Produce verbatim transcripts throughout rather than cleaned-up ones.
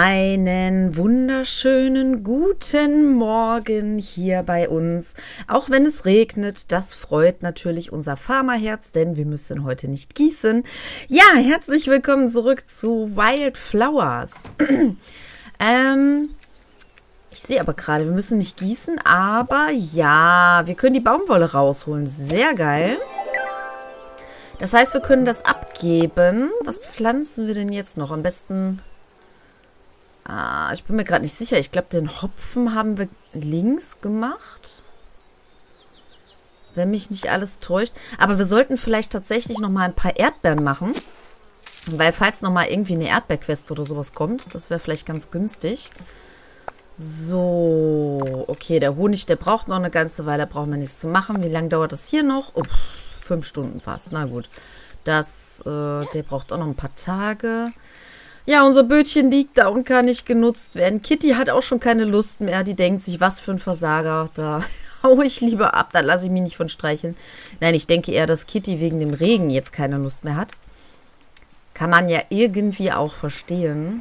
Einen wunderschönen guten Morgen hier bei uns. Auch wenn es regnet, das freut natürlich unser Farmerherz, denn wir müssen heute nicht gießen. Ja, herzlich willkommen zurück zu Wildflowers. ähm, ich sehe aber gerade, wir müssen nicht gießen, aber ja, wir können die Baumwolle rausholen. Sehr geil. Das heißt, wir können das abgeben. Was pflanzen wir denn jetzt noch? Am besten... Ah, ich bin mir gerade nicht sicher. Ich glaube, den Hopfen haben wir links gemacht. Wenn mich nicht alles täuscht. Aber wir sollten vielleicht tatsächlich noch mal ein paar Erdbeeren machen. Weil falls noch mal irgendwie eine Erdbeerquest oder sowas kommt, das wäre vielleicht ganz günstig. So, okay, der Honig, der braucht noch eine ganze Weile. Da brauchen wir nichts zu machen. Wie lange dauert das hier noch? Oh, fünf Stunden fast. Na gut. Das, äh, der braucht auch noch ein paar Tage. Ja, unser Bötchen liegt da und kann nicht genutzt werden. Kitty hat auch schon keine Lust mehr. Die denkt sich, was für ein Versager. Da hau ich lieber ab, da lasse ich mich nicht von streicheln. Nein, ich denke eher, dass Kitty wegen dem Regen jetzt keine Lust mehr hat. Kann man ja irgendwie auch verstehen.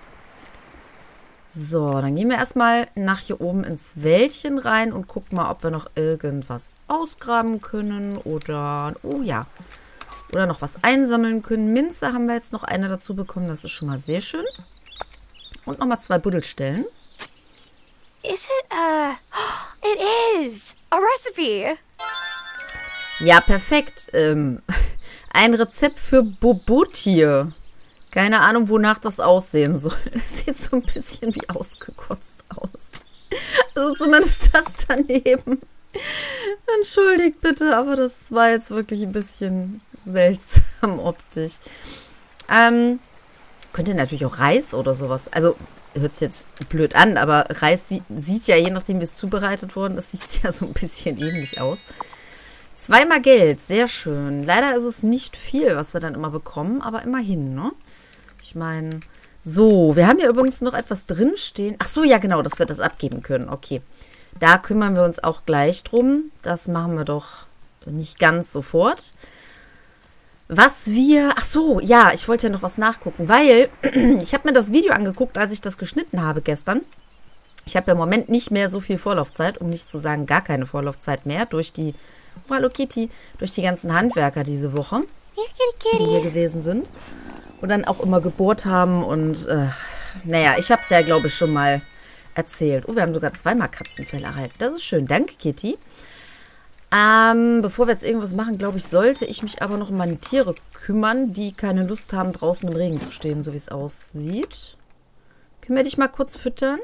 So, dann gehen wir erstmal nach hier oben ins Wäldchen rein und gucken mal, ob wir noch irgendwas ausgraben können. Oder, oh ja... Oder noch was einsammeln können. Minze haben wir jetzt noch eine dazu bekommen. Das ist schon mal sehr schön. Und nochmal zwei Buddelstellen. Is it, uh, it is a recipe. Ja, perfekt. Ähm, ein Rezept für Bobotie. Keine Ahnung, wonach das aussehen soll. Das sieht so ein bisschen wie ausgekotzt aus. Also zumindest das daneben. Entschuldigt bitte, aber das war jetzt wirklich ein bisschen seltsam optisch. Ähm, könnte natürlich auch Reis oder sowas. Also, hört sich jetzt blöd an, aber Reis sie sieht ja, je nachdem wie es zubereitet worden ist, sieht ja so ein bisschen ähnlich aus. Zweimal Geld, sehr schön. Leider ist es nicht viel, was wir dann immer bekommen, aber immerhin, ne? Ich meine, so, wir haben hier übrigens noch etwas drinstehen. Ach so, ja genau, dass wir das abgeben können, okay. Da kümmern wir uns auch gleich drum. Das machen wir doch nicht ganz sofort. Was wir... Ach so, ja, ich wollte ja noch was nachgucken, weil ich habe mir das Video angeguckt, als ich das geschnitten habe gestern. Ich habe ja im Moment nicht mehr so viel Vorlaufzeit, um nicht zu sagen gar keine Vorlaufzeit mehr, durch die... Oh, hallo Kitty. Durch die ganzen Handwerker diese Woche, die hier gewesen sind. Und dann auch immer gebohrt haben und... Äh, naja, ich habe es ja, glaube ich, schon mal... erzählt. Oh, wir haben sogar zweimal Katzenfell erhalten. Das ist schön. Danke, Kitty. Ähm, bevor wir jetzt irgendwas machen, glaube ich, sollte ich mich aber noch um meine Tiere kümmern, die keine Lust haben, draußen im Regen zu stehen, so wie es aussieht. Können wir dich mal kurz füttern?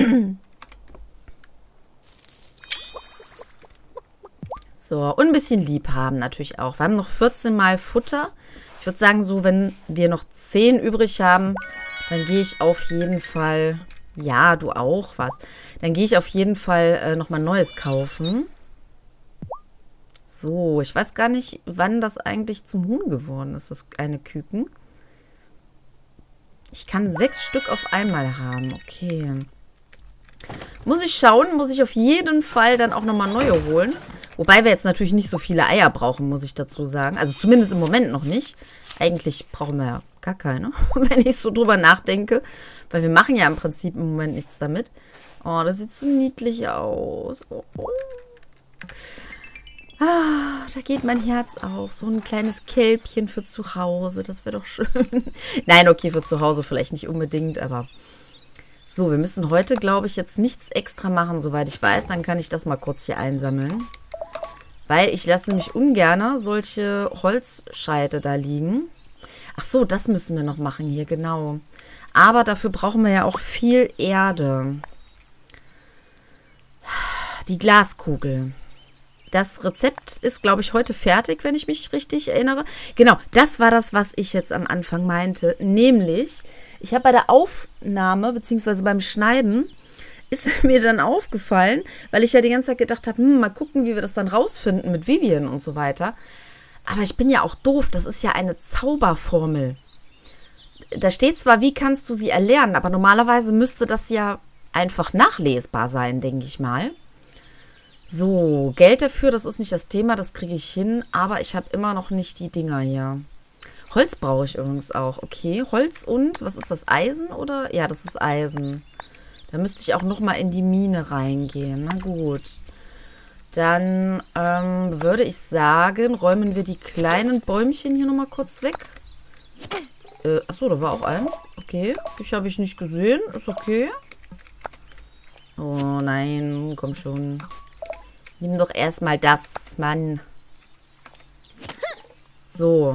So, und ein bisschen lieb haben natürlich auch. Wir haben noch vierzehn Mal Futter. Ich würde sagen, so, wenn wir noch zehn übrig haben, dann gehe ich auf jeden Fall... Ja, du auch, was? Dann gehe ich auf jeden Fall äh, nochmal Neues kaufen. So, ich weiß gar nicht, wann das eigentlich zum Huhn geworden ist, das eine Küken. Ich kann sechs Stück auf einmal haben, okay. Muss ich schauen, muss ich auf jeden Fall dann auch nochmal neue holen. Wobei wir jetzt natürlich nicht so viele Eier brauchen, muss ich dazu sagen. Also zumindest im Moment noch nicht. Eigentlich brauchen wir ja gar keine, wenn ich so drüber nachdenke. Weil wir machen ja im Prinzip im Moment nichts damit. Oh, das sieht so niedlich aus. Oh, oh. Ah, da geht mein Herz auf. So ein kleines Kälbchen für zu Hause. Das wäre doch schön. Nein, okay, für zu Hause vielleicht nicht unbedingt, aber... So, wir müssen heute, glaube ich, jetzt nichts extra machen, soweit ich weiß. Dann kann ich das mal kurz hier einsammeln. Weil ich lasse nämlich ungern solche Holzscheite da liegen. Ach so, das müssen wir noch machen hier, genau. Aber dafür brauchen wir ja auch viel Erde. Die Glaskugel. Das Rezept ist, glaube ich, heute fertig, wenn ich mich richtig erinnere. Genau, das war das, was ich jetzt am Anfang meinte. Nämlich, ich habe bei der Aufnahme, beziehungsweise beim Schneiden, ist mir dann aufgefallen, weil ich ja die ganze Zeit gedacht habe, hm, mal gucken, wie wir das dann rausfinden mit Vivian und so weiter. Aber ich bin ja auch doof, das ist ja eine Zauberformel. Da steht zwar, wie kannst du sie erlernen, aber normalerweise müsste das ja einfach nachlesbar sein, denke ich mal. So, Geld dafür, das ist nicht das Thema, das kriege ich hin, aber ich habe immer noch nicht die Dinger hier. Holz brauche ich übrigens auch. Okay, Holz und, was ist das, Eisen oder? Ja, das ist Eisen. Da müsste ich auch nochmal in die Mine reingehen. Na gut. Dann ähm, würde ich sagen, räumen wir die kleinen Bäumchen hier nochmal kurz weg. Äh, achso, da war auch eins. Okay, dich habe ich nicht gesehen. Ist okay. Oh nein, komm schon. Nimm doch erstmal das, Mann. So.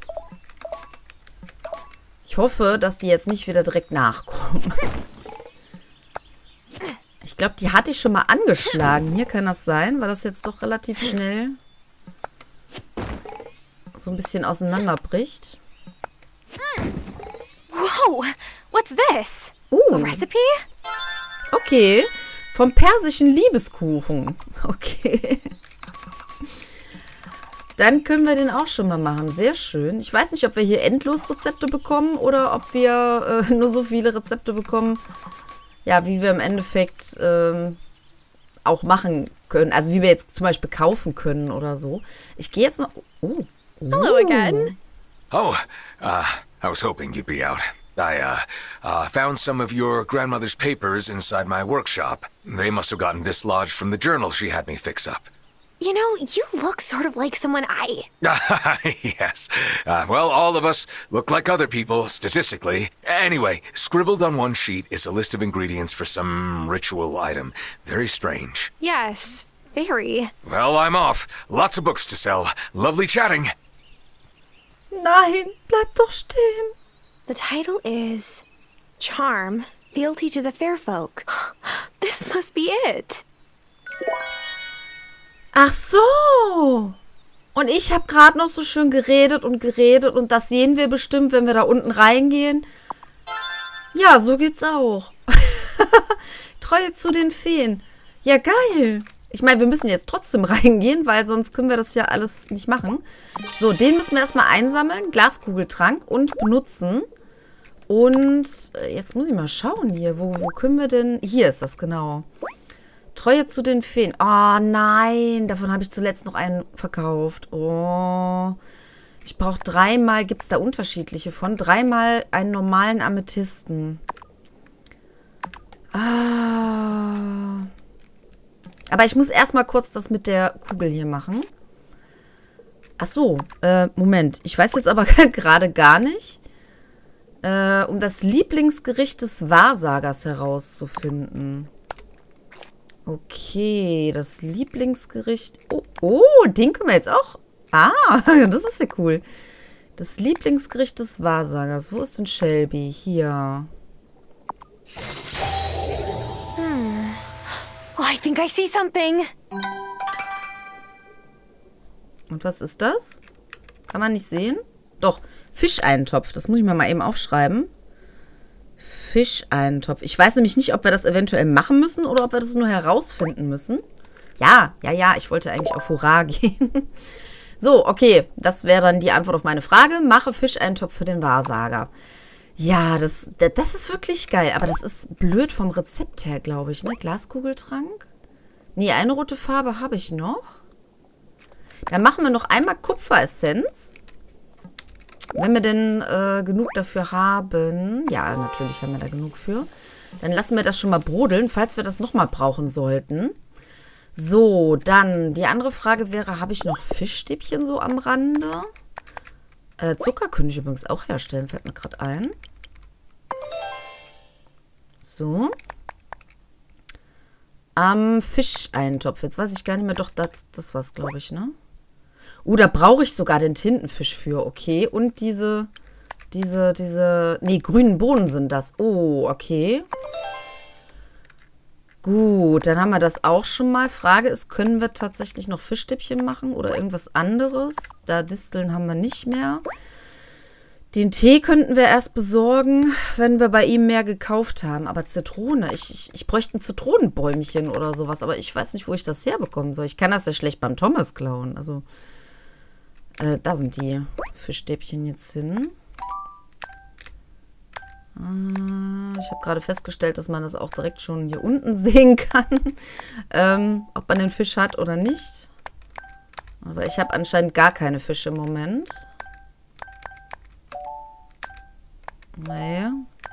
Ich hoffe, dass die jetzt nicht wieder direkt nachkommen. Ich glaube, die hatte ich schon mal angeschlagen. Hier kann das sein, weil das jetzt doch relativ schnell so ein bisschen auseinanderbricht. Whoa, what's this? Uh. A recipe? Okay, vom persischen Liebeskuchen. Okay. Dann können wir den auch schon mal machen. Sehr schön. Ich weiß nicht, ob wir hier endlos Rezepte bekommen oder ob wir äh, nur so viele Rezepte bekommen, ja, wie wir im Endeffekt ähm, auch machen können. Also wie wir jetzt zum Beispiel kaufen können oder so. Ich gehe jetzt noch... Oh. Oh. Hello again. Oh, uh, I was hoping you'd be out. I, uh, uh, found some of your grandmother's papers inside my workshop. They must have gotten dislodged from the journal she had me fix up. You know, you look sort of like someone I... Yes. Uh, well, all of us look like other people, statistically. Anyway, scribbled on one sheet is a list of ingredients for some ritual item. Very strange. Yes, very. Well, I'm off. Lots of books to sell. Lovely chatting. Nein, bleib doch stehen. The title is Charm, Fealty to the Fair Folk. This must be it. Ach so. Und ich habe gerade noch so schön geredet und geredet und das sehen wir bestimmt, wenn wir da unten reingehen. Ja, so geht's auch. Treue zu den Feen. Ja, geil. Ich meine, wir müssen jetzt trotzdem reingehen, weil sonst können wir das ja alles nicht machen. So, den müssen wir erstmal einsammeln. Glaskugeltrank und benutzen. Und jetzt muss ich mal schauen hier. Wo, wo können wir denn... Hier ist das, genau. Treue zu den Feen. Oh nein, davon habe ich zuletzt noch einen verkauft. Oh, ich brauche dreimal, gibt es da unterschiedliche von, dreimal einen normalen Amethysten. Ah. Aber ich muss erstmal kurz das mit der Kugel hier machen. Ach so, äh, Moment. Ich weiß jetzt aber gerade gar nicht, äh, um das Lieblingsgericht des Wahrsagers herauszufinden. Okay, das Lieblingsgericht. Oh, oh, den können wir jetzt auch. Ah, das ist ja cool. Das Lieblingsgericht des Wahrsagers. Wo ist denn Shelby? Hier. Hmm. Oh, I think I see something. Und was ist das? Kann man nicht sehen? Doch, Fischeintopf. Das muss ich mir mal eben aufschreiben. Fischeintopf. Ich weiß nämlich nicht, ob wir das eventuell machen müssen oder ob wir das nur herausfinden müssen. Ja, ja, ja, ich wollte eigentlich auf Hurra gehen. So, okay, das wäre dann die Antwort auf meine Frage. Mache Fischeintopf für den Wahrsager. Ja, das, das ist wirklich geil, aber das ist blöd vom Rezept her, glaube ich, ne? Glaskugeltrank? Nee, eine rote Farbe habe ich noch. Dann machen wir noch einmal Kupferessenz. Wenn wir denn äh, genug dafür haben, ja, natürlich haben wir da genug für, dann lassen wir das schon mal brodeln, falls wir das nochmal brauchen sollten. So, dann die andere Frage wäre, habe ich noch Fischstäbchen so am Rande? Äh, Zucker könnte ich übrigens auch herstellen, fällt mir gerade ein. So. Am Fischeintopf, jetzt weiß ich gar nicht mehr, doch, das, das war's, glaube ich, ne? Uh, da brauche ich sogar den Tintenfisch für, okay. Und diese, diese, diese, nee, grünen Bohnen sind das. Oh, okay. Gut, dann haben wir das auch schon mal. Frage ist, können wir tatsächlich noch Fischstäbchen machen oder irgendwas anderes? Da Disteln haben wir nicht mehr. Den Tee könnten wir erst besorgen, wenn wir bei ihm mehr gekauft haben. Aber Zitrone, ich, ich, ich bräuchte ein Zitronenbäumchen oder sowas. Aber ich weiß nicht, wo ich das herbekommen soll. Ich kann das ja schlecht beim Thomas klauen. Also... Äh, da sind die Fischstäbchen jetzt hin. Äh, ich habe gerade festgestellt, dass man das auch direkt schon hier unten sehen kann. ähm, ob man den Fisch hat oder nicht. Aber ich habe anscheinend gar keine Fische im Moment. Nee.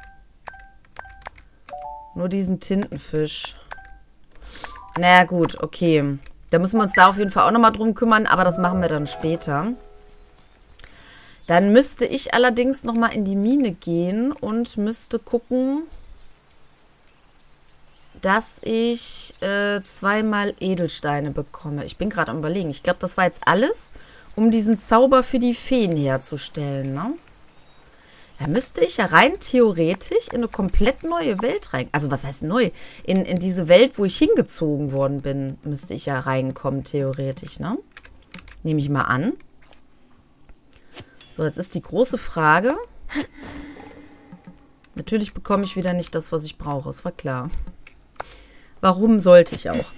Nur diesen Tintenfisch. Naja, gut, okay. Da müssen wir uns da auf jeden Fall auch nochmal drum kümmern, aber das machen wir dann später. Dann müsste ich allerdings nochmal in die Mine gehen und müsste gucken, dass ich äh, zweimal Edelsteine bekomme. Ich bin gerade am Überlegen. Ich glaube, das war jetzt alles, um diesen Zauber für die Feen herzustellen, ne? Da müsste ich ja rein theoretisch in eine komplett neue Welt rein. Also was heißt neu? In, in diese Welt, wo ich hingezogen worden bin, müsste ich ja reinkommen, theoretisch, ne? Nehme ich mal an. So, jetzt ist die große Frage. Natürlich bekomme ich wieder nicht das, was ich brauche. Das war klar. Warum sollte ich auch?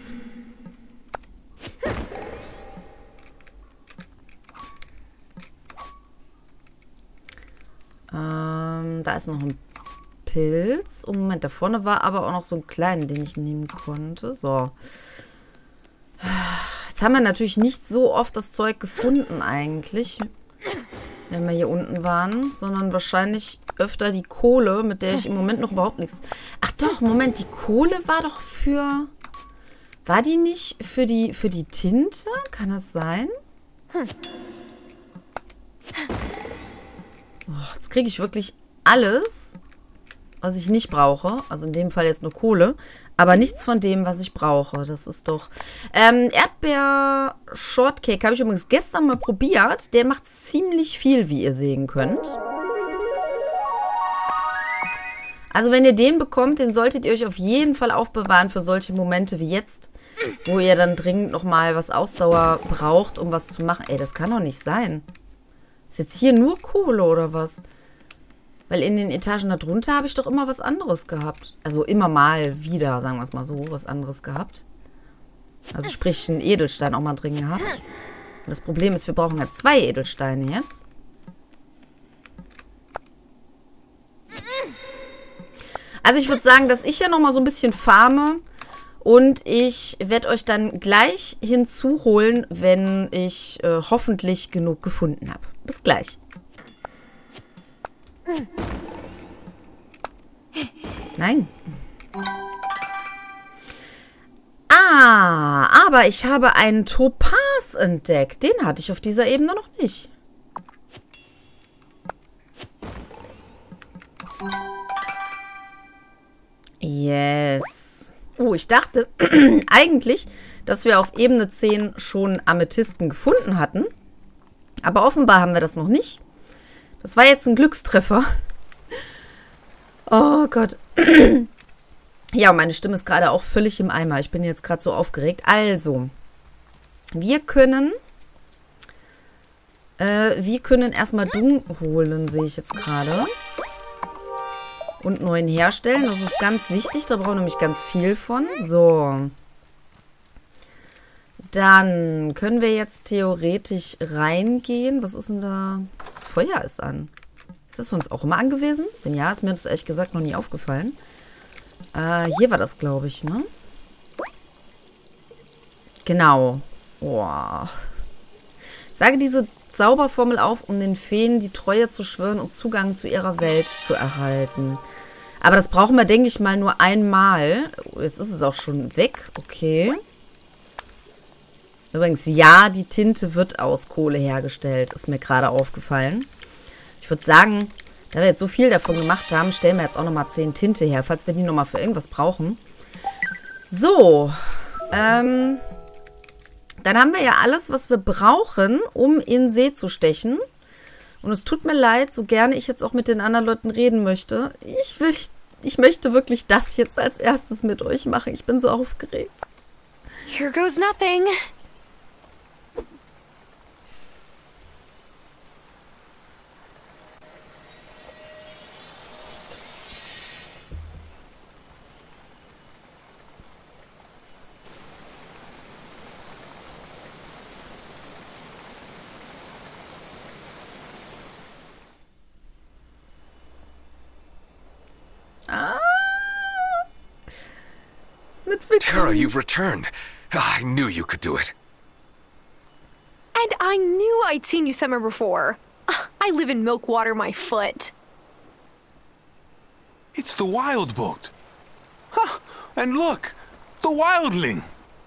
Ähm, da ist noch ein Pilz. Oh, Moment, da vorne war aber auch noch so ein kleiner, den ich nehmen konnte. So. Jetzt haben wir natürlich nicht so oft das Zeug gefunden eigentlich, wenn wir hier unten waren, sondern wahrscheinlich öfter die Kohle, mit der ich im Moment noch überhaupt nichts... Ach doch, Moment, die Kohle war doch für... War die nicht für die, für die Tinte? Kann das sein? Oh, jetzt kriege ich wirklich alles, was ich nicht brauche. Also in dem Fall jetzt nur Kohle. Aber nichts von dem, was ich brauche. Das ist doch... Ähm, Erdbeer-Shortcake habe ich übrigens gestern mal probiert. Der macht ziemlich viel, wie ihr sehen könnt. Also wenn ihr den bekommt, den solltet ihr euch auf jeden Fall aufbewahren für solche Momente wie jetzt, wo ihr dann dringend nochmal was Ausdauer braucht, um was zu machen. Ey, das kann doch nicht sein. Ist jetzt hier nur Kohle oder was? Weil in den Etagen darunter habe ich doch immer was anderes gehabt. Also immer mal wieder, sagen wir es mal so, was anderes gehabt. Also sprich, einen Edelstein auch mal drin gehabt. Und das Problem ist, wir brauchen ja zwei Edelsteine jetzt. Also ich würde sagen, dass ich ja noch mal so ein bisschen farme. Und ich werde euch dann gleich hinzuholen, wenn ich äh, hoffentlich genug gefunden habe. Bis gleich. Nein. Ah, aber ich habe einen Topaz entdeckt. Den hatte ich auf dieser Ebene noch nicht. Yes. Oh, ich dachte eigentlich, dass wir auf Ebene zehn schon Amethysten gefunden hatten. Aber offenbar haben wir das noch nicht. Das war jetzt ein Glückstreffer. Oh Gott. Ja, und meine Stimme ist gerade auch völlig im Eimer. Ich bin jetzt gerade so aufgeregt. Also, wir können... Äh, wir können erstmal Dung holen, sehe ich jetzt gerade. Und neuen herstellen. Das ist ganz wichtig. Da brauchen wir nämlich ganz viel von. So. Dann können wir jetzt theoretisch reingehen. Was ist denn da? Das Feuer ist an. Ist das uns auch immer angewiesen? Wenn ja, ist mir das ehrlich gesagt noch nie aufgefallen. Äh, hier war das, glaube ich, ne? Genau. Boah. Sage diese Zauberformel auf, um den Feen die Treue zu schwören und Zugang zu ihrer Welt zu erhalten. Aber das brauchen wir, denke ich mal, nur einmal. Jetzt ist es auch schon weg. Okay. Übrigens, ja, die Tinte wird aus Kohle hergestellt. Ist mir gerade aufgefallen. Ich würde sagen, da wir jetzt so viel davon gemacht haben, stellen wir jetzt auch nochmal zehn Tinte her, falls wir die nochmal für irgendwas brauchen. So. Ähm... Dann haben wir ja alles, was wir brauchen, um in See zu stechen. Und es tut mir leid, so gerne ich jetzt auch mit den anderen Leuten reden möchte. Ich, will, ich möchte wirklich das jetzt als erstes mit euch machen. Ich bin so aufgeregt. Here goes nothing. Terra, you've returned. I knew you could do it. And I knew I'd seen you somewhere before. I live in Milkwater, my foot. It's the wild boat. Huh, and look, the wildling.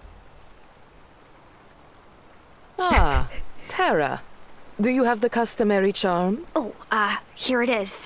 Ah, Terra. Do you have the customary charm? Oh, uh, here it is.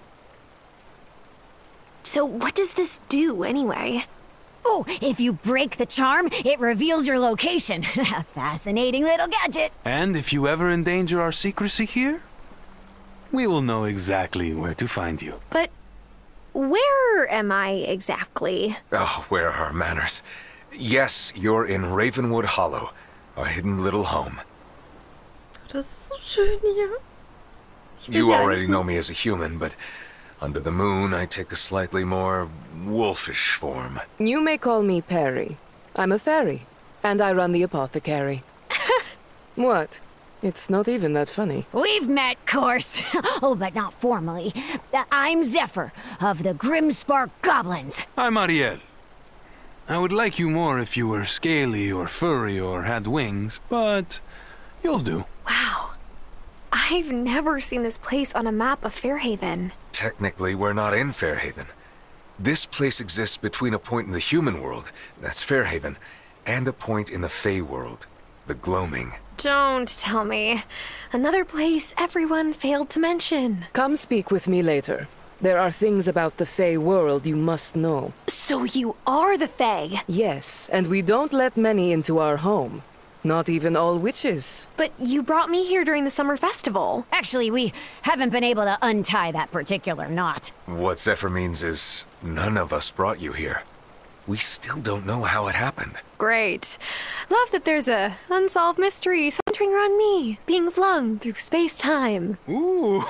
So what does this do, anyway? Oh, if you break the charm, it reveals your location. A fascinating little gadget. And if you ever endanger our secrecy here, we will know exactly where to find you. But where am I exactly? Oh, where are our manners? Yes, you're in Ravenwood Hollow, our hidden little home. Das ist so schön hier. Ich will You hier already einziehen. know me as a human, but under the moon, I take a slightly more wolfish form. You may call me Perry. I'm a fairy, and I run the apothecary. What? It's not even that funny. We've met, course. Oh, but not formally. Uh, I'm Zephyr, of the Grimspark Goblins. I'm Ariel. I would like you more if you were scaly or furry or had wings, but you'll do. Wow. I've never seen this place on a map of Fairhaven. Technically, we're not in Fairhaven. This place exists between a point in the human world, that's Fairhaven, and a point in the Fey world, the Gloaming. Don't tell me. Another place everyone failed to mention. Come speak with me later. There are things about the Fey world you must know. So you are the Fae. Yes, and we don't let many into our home. Not even all witches. But you brought me here during the summer festival. Actually, we haven't been able to untie that particular knot. What Zephyr means is, none of us brought you here. We still don't know how it happened. Great. Love that there's a unsolved mystery centering around me, being flung through space-time. Ooh,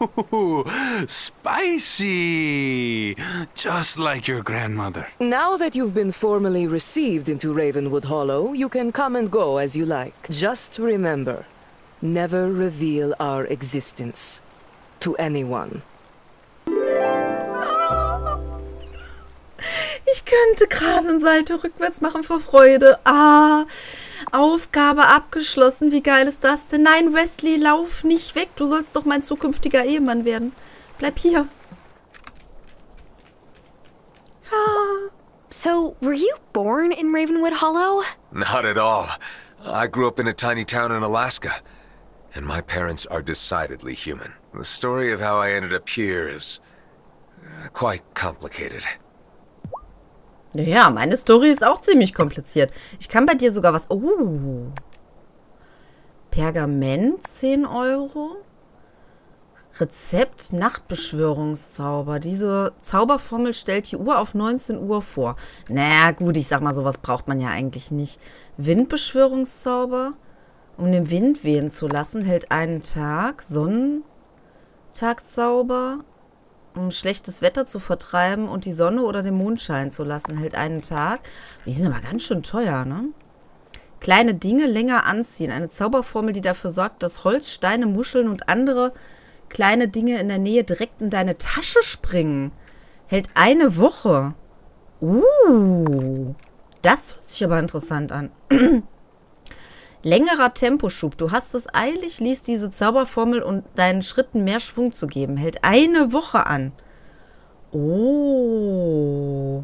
spicy! Just like your grandmother. Now that you've been formally received into Ravenwood Hollow, you can come and go as you like. Just remember, never reveal our existence to anyone. Ich könnte gerade einen Salto rückwärts machen vor Freude. Ah, Aufgabe abgeschlossen. Wie geil ist das denn? Nein, Wesley, lauf nicht weg. Du sollst doch mein zukünftiger Ehemann werden. Bleib hier. Ah. So, were you born in Ravenwood Hollow? Not at all. I grew up in a tiny town in Alaska, and my parents are decidedly human. The story of how I ended up here is uh, quite complicated. Ja, meine Story ist auch ziemlich kompliziert. Ich kann bei dir sogar was... Oh. Pergament, zehn Euro. Rezept, Nachtbeschwörungszauber. Diese Zauberformel stellt die Uhr auf neunzehn Uhr vor. Naja, gut, ich sag mal, sowas braucht man ja eigentlich nicht. Windbeschwörungszauber. Um den Wind wehen zu lassen, hält einen Tag. Sonnentagzauber. Um schlechtes Wetter zu vertreiben und die Sonne oder den Mond scheinen zu lassen, hält einen Tag. Die sind aber ganz schön teuer, ne? Kleine Dinge länger anziehen. Eine Zauberformel, die dafür sorgt, dass Holz, Steine, Muscheln und andere kleine Dinge in der Nähe direkt in deine Tasche springen. Hält eine Woche. Uh, das hört sich aber interessant an. Längerer Temposchub. Du hast es eilig, lies diese Zauberformel, um deinen Schritten mehr Schwung zu geben. Hält eine Woche an. Oh.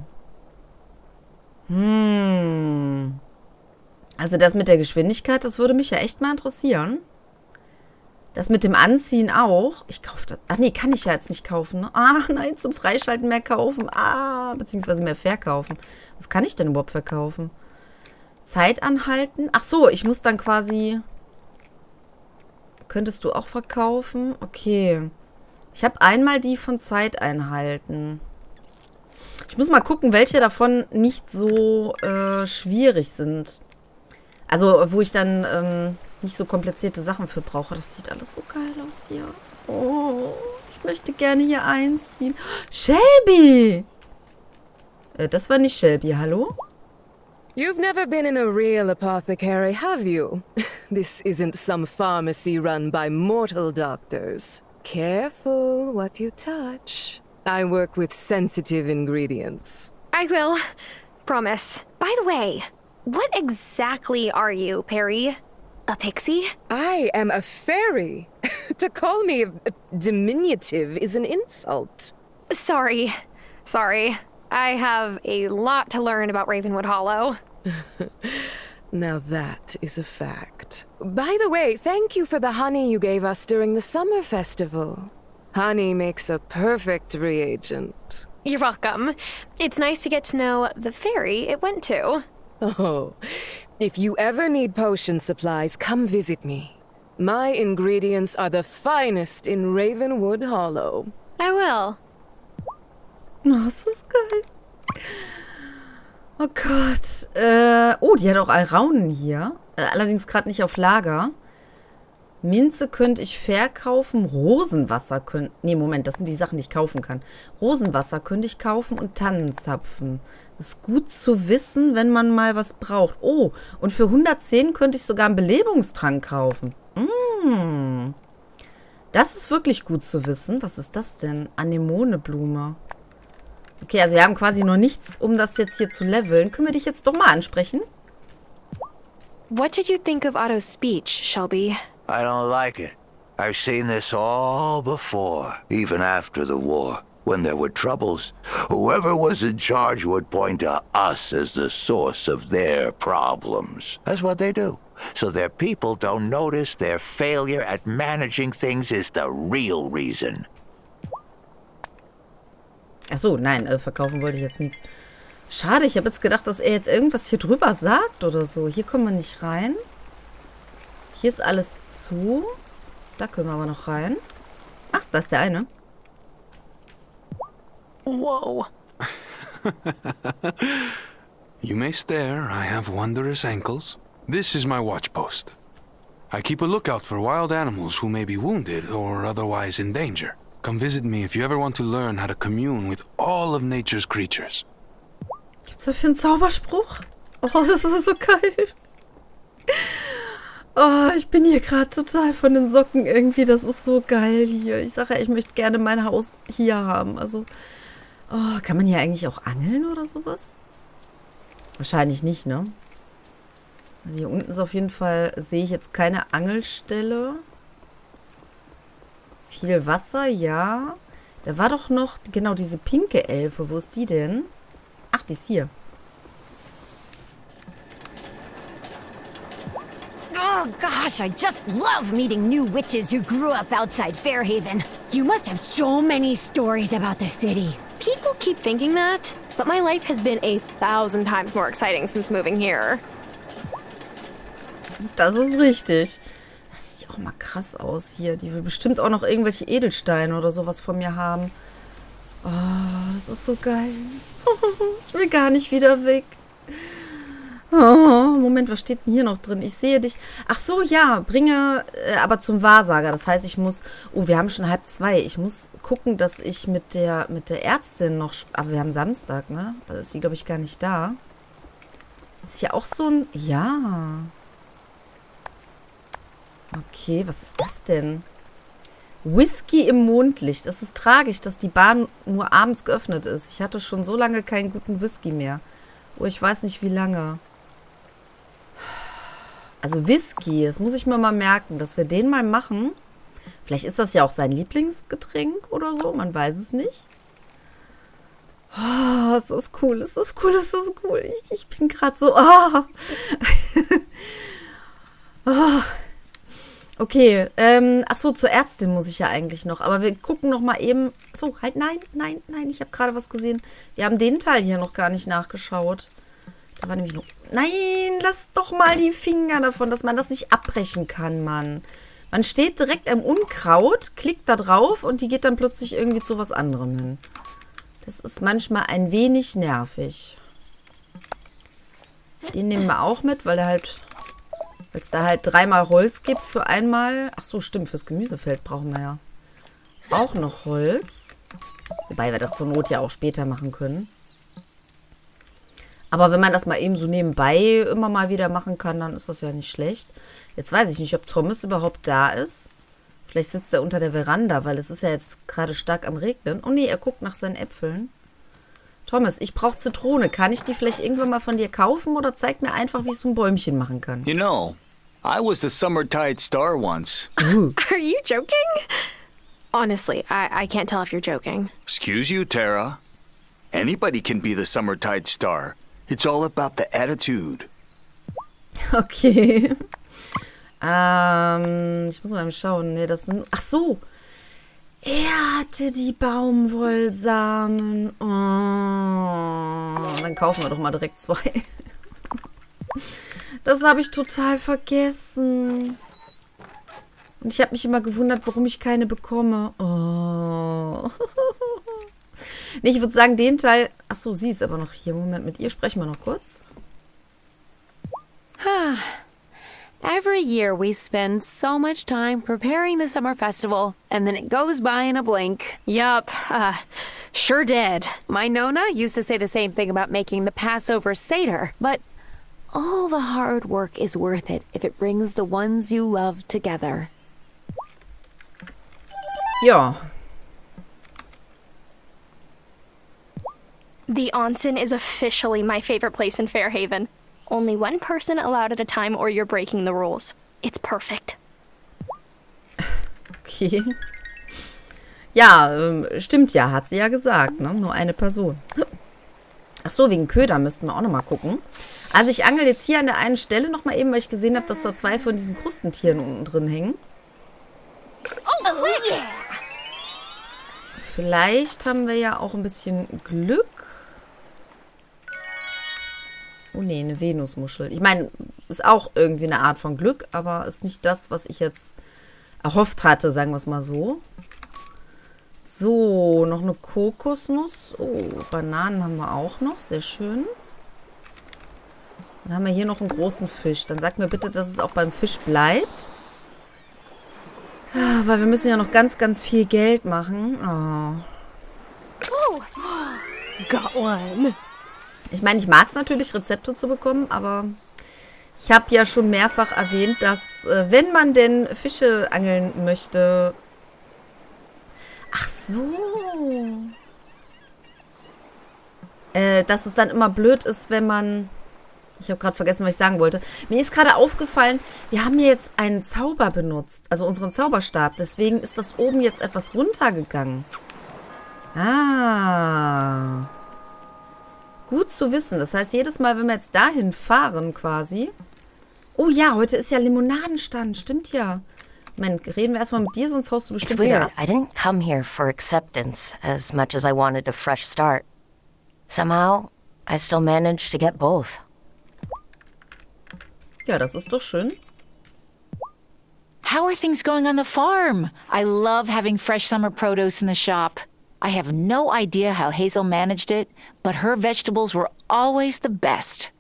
Hm. Also das mit der Geschwindigkeit, das würde mich ja echt mal interessieren. Das mit dem Anziehen auch. Ich kaufe das. Ach nee, kann ich ja jetzt nicht kaufen. Ne? Ah, nein, zum Freischalten mehr kaufen. Ah, beziehungsweise mehr verkaufen. Was kann ich denn überhaupt verkaufen? Zeit anhalten. Ach so, ich muss dann quasi... Könntest du auch verkaufen? Okay. Ich habe einmal die von Zeit einhalten. Ich muss mal gucken, welche davon nicht so äh, schwierig sind. Also, wo ich dann ähm, nicht so komplizierte Sachen für brauche. Das sieht alles so geil aus hier. Oh, ich möchte gerne hier einziehen. Shelby! Äh, das war nicht Shelby, hallo? You've never been in a real apothecary, have you? This isn't some pharmacy run by mortal doctors. Careful what you touch. I work with sensitive ingredients. I will. Promise. By the way, what exactly are you, Perry? A pixie? I am a fairy. To call me a diminutive is an insult. Sorry. Sorry. I have a lot to learn about Ravenwood Hollow. Now that is a fact. By the way, thank you for the honey you gave us during the summer festival. Honey makes a perfect reagent. You're welcome. It's nice to get to know the fairy it went to. Oh, if you ever need potion supplies, come visit me. My ingredients are the finest in Ravenwood Hollow. I will. Oh, das ist geil. Oh Gott. Äh, oh, die hat auch Alraunen hier. Äh, allerdings gerade nicht auf Lager. Minze könnte ich verkaufen. Rosenwasser könnte... Nee, Moment, das sind die Sachen, die ich kaufen kann. Rosenwasser könnte ich kaufen und Tannenzapfen. Das ist gut zu wissen, wenn man mal was braucht. Oh, und für hundertzehn könnte ich sogar einen Belebungstrank kaufen. Mm. Das ist wirklich gut zu wissen. Was ist das denn? Anemoneblume. Okay, also wir haben quasi noch nichts, um das jetzt hier zu leveln. Können wir dich jetzt doch mal ansprechen? What did you think of Otto's speech, Shelby? I don't like it. I've seen this all before, even after the war. When there were troubles, whoever was in charge would point to us as the source of their problems. That's what they do. So their people don't notice their failure at managing things is the real reason. Ach so, nein, äh, verkaufen wollte ich jetzt nichts. Schade, ich habe jetzt gedacht, dass er jetzt irgendwas hier drüber sagt oder so. Hier kommen wir nicht rein. Hier ist alles zu. Da können wir aber noch rein. Ach, da ist der eine. Whoa. You may stare, I have wondrous ankles. This is my watch post. I keep a lookout for wild animals who may be wounded or otherwise in danger. Come visit me if you ever want to learn how to commune with all of nature's creatures. Gibt's dafür einen Zauberspruch? Oh, das ist so geil. Oh, ich bin hier gerade total von den Socken irgendwie. Das ist so geil hier. Ich sage ja, ich möchte gerne mein Haus hier haben. Also, oh, kann man hier eigentlich auch angeln oder sowas? Wahrscheinlich nicht, ne? Also hier unten ist auf jeden Fall, sehe ich jetzt keine Angelstelle. Viel Wasser, ja. Da war doch noch, genau, diese pinke Elfe. Wo ist die denn? Ach, die ist hier. Oh gosh, I just love meeting new witches who grew up outside Fairhaven. You must have so many stories about the city. People keep thinking that, but my life has been a thousand times more exciting since moving here. Das ist richtig. Das sieht auch mal krass aus hier. Die will bestimmt auch noch irgendwelche Edelsteine oder sowas von mir haben. Oh, das ist so geil. Ich will gar nicht wieder weg. Oh, Moment, was steht denn hier noch drin? Ich sehe dich. Ach so, ja, bringe äh, aber zum Wahrsager. Das heißt, ich muss... Oh, wir haben schon halb zwei. Ich muss gucken, dass ich mit der, mit der Ärztin noch... Aber wir haben Samstag, ne? Da ist sie, glaube ich, gar nicht da. Ist hier auch so ein... Ja... Okay, was ist das denn? Whisky im Mondlicht. Es ist tragisch, dass die Bahn nur abends geöffnet ist. Ich hatte schon so lange keinen guten Whisky mehr. Oh, ich weiß nicht, wie lange. Also Whisky, das muss ich mir mal merken, dass wir den mal machen. Vielleicht ist das ja auch sein Lieblingsgetränk oder so, man weiß es nicht. Oh, es ist cool, es ist cool, es ist cool. Ich, ich bin gerade so... Oh. Oh. Okay, ähm, ach so, zur Ärztin muss ich ja eigentlich noch. Aber wir gucken noch mal eben. So, halt, nein, nein, nein, ich habe gerade was gesehen. Wir haben den Teil hier noch gar nicht nachgeschaut. Da war nämlich noch... Nein, lass doch mal die Finger davon, dass man das nicht abbrechen kann, Mann. Man steht direkt am Unkraut, klickt da drauf und die geht dann plötzlich irgendwie zu was anderem hin. Das ist manchmal ein wenig nervig. Den nehmen wir auch mit, weil er halt... Weil es da halt dreimal Holz gibt für einmal. Ach so, stimmt, fürs Gemüsefeld brauchen wir ja auch noch Holz. Wobei wir das zur Not ja auch später machen können. Aber wenn man das mal eben so nebenbei immer mal wieder machen kann, dann ist das ja nicht schlecht. Jetzt weiß ich nicht, ob Thomas überhaupt da ist. Vielleicht sitzt er unter der Veranda, weil es ist ja jetzt gerade stark am Regnen. Oh nee, er guckt nach seinen Äpfeln. Thomas, ich brauche Zitrone. Kann ich die vielleicht irgendwann mal von dir kaufen oder zeig mir einfach, wie ich so ein Bäumchen machen kann? You know, I was the Summertide Star once. Are you joking? Honestly, I, I can't tell if you're joking. Excuse you, Tara. Anybody can be the Summertide Star. It's all about the attitude. Okay. ähm, ich muss mal schauen. Nee, das sind... Ach so. Er hatte die Baumwollsamen. Oh, dann kaufen wir doch mal direkt zwei. Das habe ich total vergessen. Und ich habe mich immer gewundert, warum ich keine bekomme. Oh. Nee, ich würde sagen, den Teil... Achso, sie ist aber noch hier. Moment, mit ihr sprechen wir noch kurz. Every year we spend so much time preparing the summer festival, and then it goes by in a blink. Yup, uh, sure did. My Nona used to say the same thing about making the Passover Seder, but all the hard work is worth it if it brings the ones you love together. Ja. The onsen is officially my favorite place in Fairhaven. Only one person allowed at a time or you're breaking the rules. It's perfect. Okay. Ja, ähm, stimmt ja, hat sie ja gesagt, ne? Nur eine Person. Ach so, wegen Köder müssten wir auch nochmal gucken. Also ich angel jetzt hier an der einen Stelle nochmal eben, weil ich gesehen habe, dass da zwei von diesen Krustentieren unten drin hängen. Oh, yeah! Vielleicht haben wir ja auch ein bisschen Glück. Oh nee, eine Venusmuschel. Ich meine, ist auch irgendwie eine Art von Glück, aber ist nicht das, was ich jetzt erhofft hatte, sagen wir es mal so. So, noch eine Kokosnuss. Oh, Bananen haben wir auch noch. Sehr schön. Dann haben wir hier noch einen großen Fisch. Dann sag mir bitte, dass es auch beim Fisch bleibt. Ah, weil wir müssen ja noch ganz, ganz viel Geld machen. Oh. Oh, got one. Ich meine, ich mag es natürlich, Rezepte zu bekommen, aber ich habe ja schon mehrfach erwähnt, dass, äh, wenn man denn Fische angeln möchte... Ach so. Äh, dass es dann immer blöd ist, wenn man... Ich habe gerade vergessen, was ich sagen wollte. Mir ist gerade aufgefallen, wir haben hier jetzt einen Zauber benutzt, also unseren Zauberstab. Deswegen ist das oben jetzt etwas runtergegangen. Ah... Gut zu wissen. Das heißt, jedes Mal, wenn wir jetzt dahin fahren quasi... Oh ja, heute ist ja Limonadenstand. Stimmt ja. Moment, reden wir erstmal mit dir, sonst haust du bestimmt It's wieder weird. ab. I didn't come here for acceptance as much as I wanted a fresh start. Somehow, I still managed to get both. Ja, das ist doch schön. How are things going on the farm? I love having fresh summer produce in the shop. I have no idea how Hazel managed it, but her vegetables were always the best.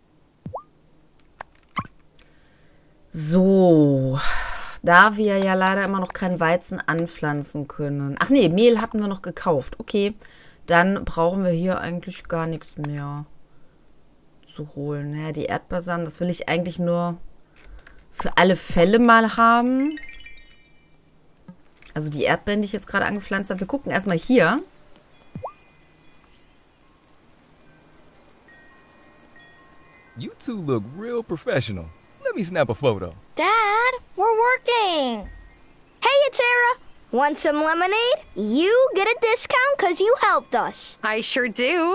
So, da wir ja leider immer noch keinen Weizen anpflanzen können. Ach nee, Mehl hatten wir noch gekauft. Okay, dann brauchen wir hier eigentlich gar nichts mehr zu holen. Naja, die Erdbeersamen, das will ich eigentlich nur für alle Fälle mal haben. Also die Erdbeeren, die ich jetzt gerade angepflanzt habe. Wir gucken erstmal hier. You two look real professional. Let me snap a photo. Dad, we're working. Hey, it's Sarah. Want some lemonade? You get a discount because you helped us. I sure do.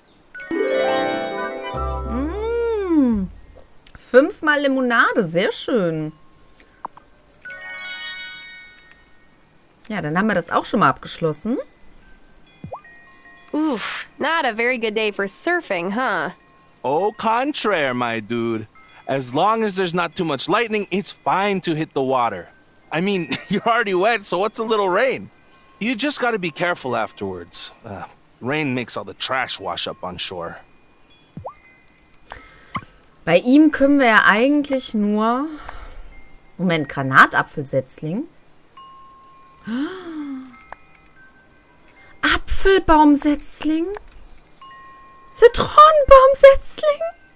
Mmh. Fünfmal Limonade, sehr schön. Ja, dann haben wir das auch schon mal abgeschlossen. Oof, not a very good day for surfing, huh? Au contraire, my dude. As long as there's not too much lightning, it's fine to hit the water. I mean, you're already wet, so what's a little rain? You just gotta be careful afterwards. Uh, rain makes all the trash wash up on shore. Bei ihm können wir ja eigentlich nur... Moment, Granatapfelsetzling? Apfelbaumsetzling? Zitronenbaumsetzling?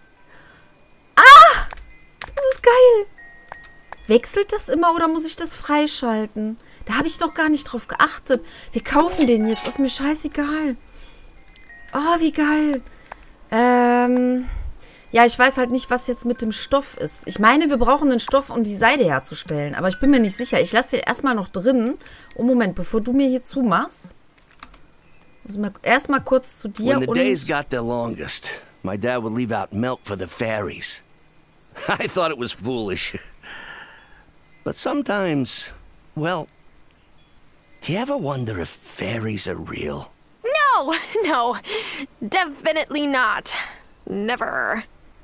Ah! Das ist geil. Wechselt das immer oder muss ich das freischalten? Da habe ich noch gar nicht drauf geachtet. Wir kaufen den jetzt. Ist mir scheißegal. Oh, wie geil. Ähm... Ja, ich weiß halt nicht, was jetzt mit dem Stoff ist. Ich meine, wir brauchen einen Stoff, um die Seide herzustellen. Aber ich bin mir nicht sicher. Ich lasse den erstmal noch drin. Oh, Moment, bevor du mir hier zumachst. Muss mal erstmal kurz zu dir When the und... days got the longest, my dad would leave out milk for the fairies. I thought it was foolish. But sometimes, well, do you ever wonder if fairies are real? No, no, definitely not. Never.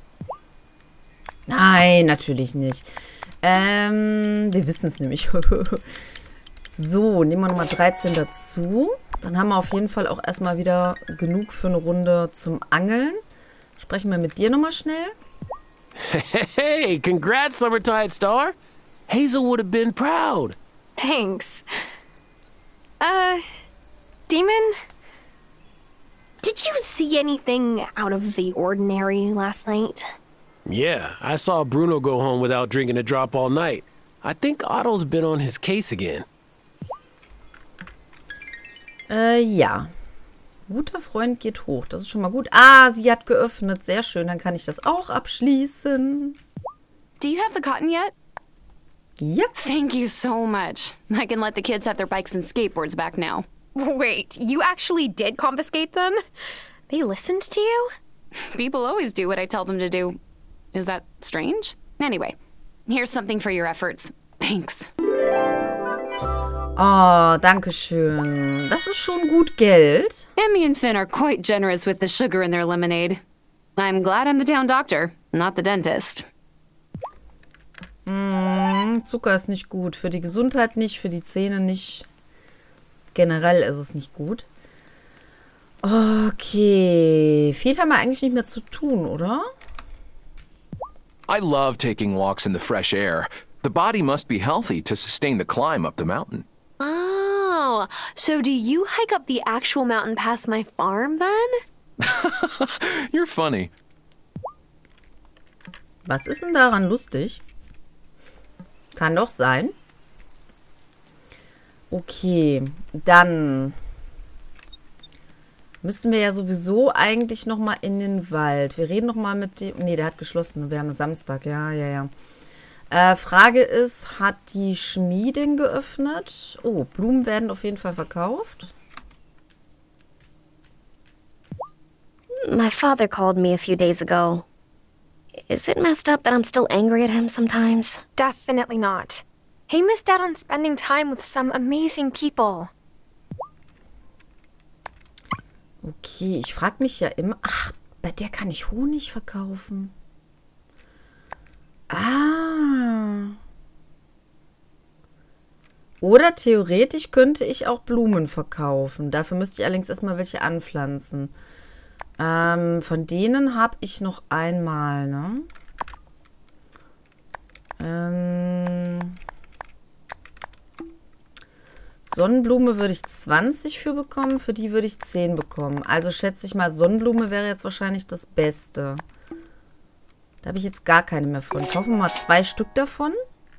Nein, natürlich nicht. Ähm, wir wissen es nämlich. So, nehmen wir nochmal dreizehn dazu. Dann haben wir auf jeden Fall auch erstmal wieder genug für eine Runde zum Angeln. Sprechen wir mit dir nochmal schnell. Hey, congrats, Summertide Star. Hazel would have been proud. Thanks. Uh, Demon? Did you see anything out of the ordinary last night? Yeah, I saw Bruno go home without drinking a drop all night. I think Otto's been on his case again. Äh, ja. Guter Freund geht hoch. Das ist schon mal gut. Ah, sie hat geöffnet. Sehr schön. Dann kann ich das auch abschließen. Do you have the cotton yet? Yep. Thank you so much. I can let the kids have their bikes and skateboards back now. Wait, you actually did confiscate them? They listened to you? People always do what I tell them to do. Is that strange? Anyway, here's something for your efforts. Thanks. Oh, danke schön. Das ist schon gut Geld. Emmy and Finn are quite generous with the sugar in their lemonade. I'm glad I'm the town doctor, not the dentist. Mm, Zucker ist nicht gut. Für die Gesundheit nicht, für die Zähne nicht. Generell ist es nicht gut. Okay. Viel haben wir eigentlich nicht mehr zu tun, oder? I love taking walks in the fresh air. The body must be healthy to sustain the climb up the mountain. Oh, so do you hike up the actual mountain past my farm then? You're funny. Was ist denn daran lustig? Kann doch sein. Okay, dann müssen wir ja sowieso eigentlich noch mal in den Wald. Wir reden noch mal mit dem... Nee, der hat geschlossen. Wir haben Samstag. Ja, ja, ja. Äh, Frage ist, hat die Schmiedin geöffnet? Oh, Blumen werden auf jeden Fall verkauft. My father called me a few days ago. Is it messed up that I'm still angry at him sometimes? Definitely not. He missed out on spending time with some amazing people. Okay, ich frage mich ja immer... Ach, bei der kann ich Honig verkaufen. Ah. Oder theoretisch könnte ich auch Blumen verkaufen. Dafür müsste ich allerdings erstmal welche anpflanzen. Ähm, von denen habe ich noch einmal, ne? Ähm... Sonnenblume würde ich zwanzig für bekommen, für die würde ich zehn bekommen. Also schätze ich mal, Sonnenblume wäre jetzt wahrscheinlich das Beste. Da habe ich jetzt gar keine mehr von. Kaufen wir mal zwei Stück davon.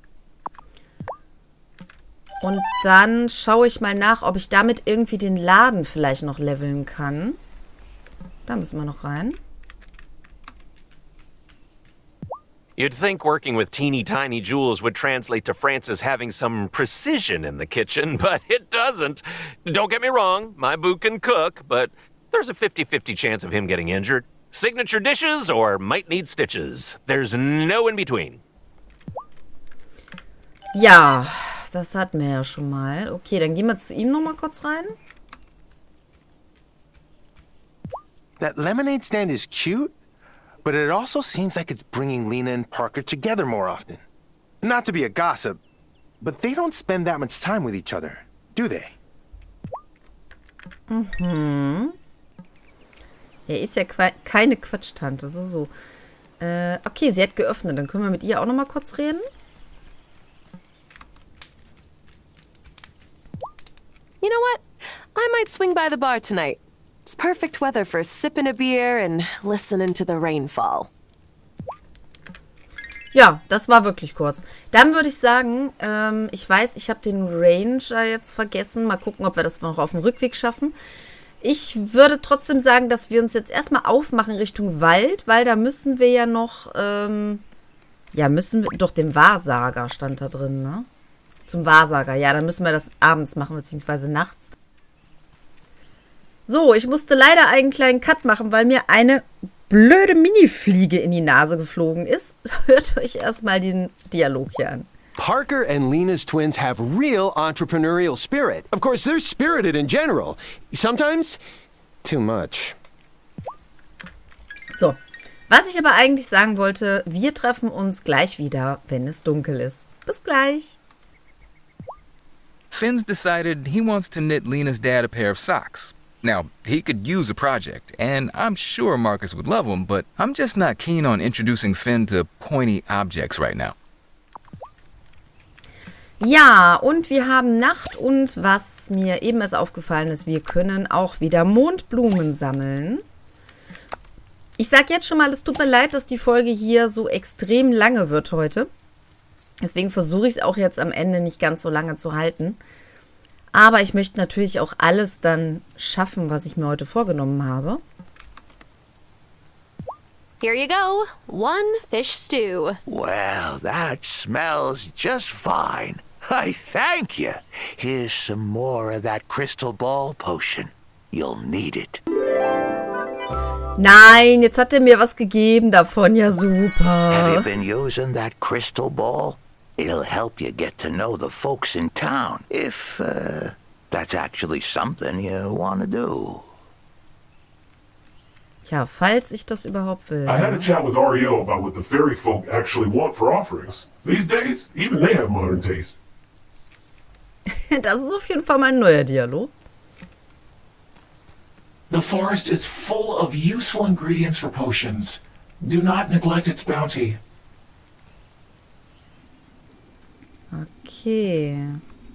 Und dann schaue ich mal nach, ob ich damit irgendwie den Laden vielleicht noch leveln kann. Da müssen wir noch rein. You'd think working with teeny tiny jewels would translate to Francis having some precision in the kitchen, but it doesn't. Don't get me wrong, my boo can cook, but there's a fifty fifty chance of him getting injured. Signature dishes or might need stitches. There's no in between. Ja, das hatten wir ja schon mal. Okay, dann gehen wir zu ihm noch mal kurz rein. That lemonade stand is cute, but it also seems like it's bringing Lena and Parker together more often. Not to be a gossip, but they don't spend that much time with each other, do they? Mhm. Er ist ja keine Quatschtante, so, so. Äh, okay, sie hat geöffnet. Dann können wir mit ihr auch noch mal kurz reden. You know what? I might swing by the bar tonight. It's perfect weather for sipping a beer and listening to the rainfall. Ja, das war wirklich kurz. Dann würde ich sagen, ähm, ich weiß, ich habe den Ranger jetzt vergessen. Mal gucken, ob wir das noch auf dem Rückweg schaffen. Ich würde trotzdem sagen, dass wir uns jetzt erstmal aufmachen Richtung Wald, weil da müssen wir ja noch, ähm, ja, müssen wir, doch dem Wahrsager stand da drin, ne? Zum Wahrsager, ja, dann müssen wir das abends machen, beziehungsweise nachts. So, ich musste leider einen kleinen Cut machen, weil mir eine blöde Mini-Fliege in die Nase geflogen ist. Hört euch erstmal den Dialog hier an. Parker and Lena's twins have real entrepreneurial spirit. Of course, they're spirited in general. Sometimes, too much. So, was ich aber eigentlich sagen wollte, wir treffen uns gleich wieder, wenn es dunkel ist. Bis gleich. Finn's decided he wants to knit Lena's dad a pair of socks. Now, he could use a project, and I'm sure Marcus would love them, but I'm just not keen on introducing Finn to pointy objects right now. Ja, und wir haben Nacht und was mir eben erst aufgefallen ist, wir können auch wieder Mondblumen sammeln. Ich sag jetzt schon mal, es tut mir leid, dass die Folge hier so extrem lange wird heute. Deswegen versuche ich es auch jetzt am Ende nicht ganz so lange zu halten. Aber ich möchte natürlich auch alles dann schaffen, was ich mir heute vorgenommen habe. Here you go. One fish stew. Well, that smells just fine. I thank you. Here's some more of that crystal ball potion. You'll need it. Nein, jetzt hat er mir was gegeben davon. Ja, super. Have you been using that crystal ball? It'll help you get to know the folks in town, if uh, that's actually something you want to do. Tja, falls ich das überhaupt will. I had a chat with R E O about what the fairy folk actually want for offerings. These days, even they have modern taste. Das ist auf jeden Fall mal ein neuer Dialog. The forest is full of useful ingredients for potions. Do not neglect its bounty. Okay.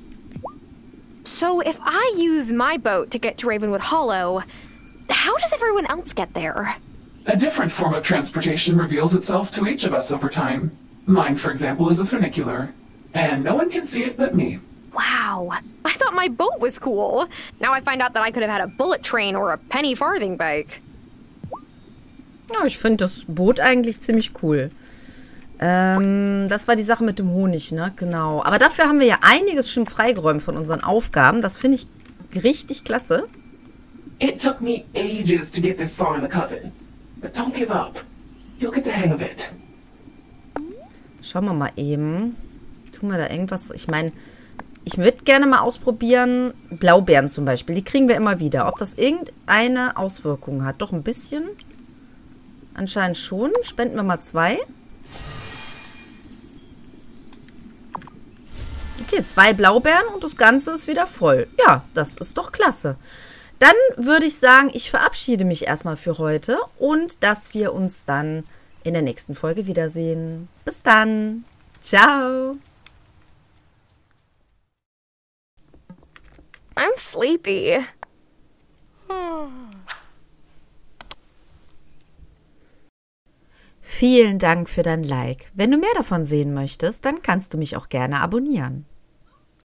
So if I use my boat to get to Ravenwood Hollow, how does everyone else get there? A different form of transportation reveals itself to each of us over time. Mine, for example, is a funicular. And no one can see it but me. Wow. I thought my boat was cool. Now I find out that I could have had a bullet train or a penny farthing bike. Ja, ich finde das Boot eigentlich ziemlich cool. Ähm, das war die Sache mit dem Honig, ne? Genau. Aber dafür haben wir ja einiges schon freigeräumt von unseren Aufgaben. Das finde ich richtig klasse. It took me ages to get this far in the coven. But don't give up. You'll get the hang of it. Schauen wir mal eben. Tun wir da irgendwas? Ich meine, ich würde gerne mal ausprobieren. Blaubeeren zum Beispiel. Die kriegen wir immer wieder. Ob das irgendeine Auswirkung hat? Doch ein bisschen. Anscheinend schon. Spenden wir mal zwei. Okay, zwei Blaubeeren und das Ganze ist wieder voll. Ja, das ist doch klasse. Dann würde ich sagen, ich verabschiede mich erstmal für heute und dass wir uns dann in der nächsten Folge wiedersehen. Bis dann. Ciao. I'm sleepy. Vielen Dank für dein Like. Wenn du mehr davon sehen möchtest, dann kannst du mich auch gerne abonnieren.